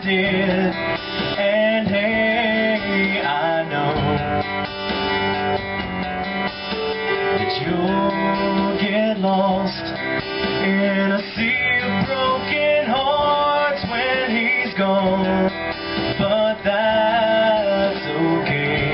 did. And hey, I know that you'll get lost in a sea of broken hearts when he's gone, but that's okay,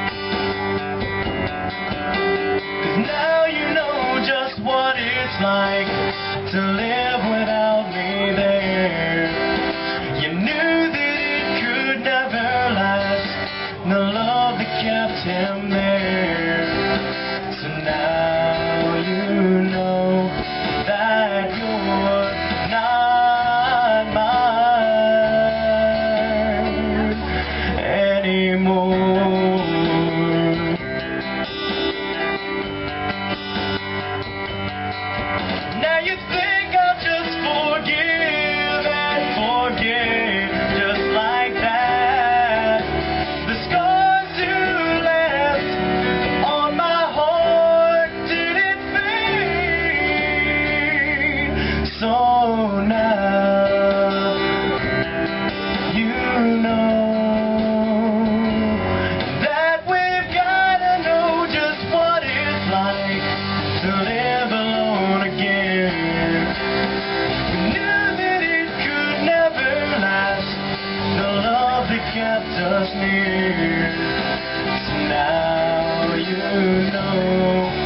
'cause now you know just what it's like to live without me there. You knew that it could never last, the love that kept him there. So now you know that you're not mine anymore. Now you think I'll just forgive and forget just like that. The scars you left on my heart didn't fade. So now you know that we've gotta know just what it's like to live alone again. We knew that it could never last, the love that kept us near. So now you know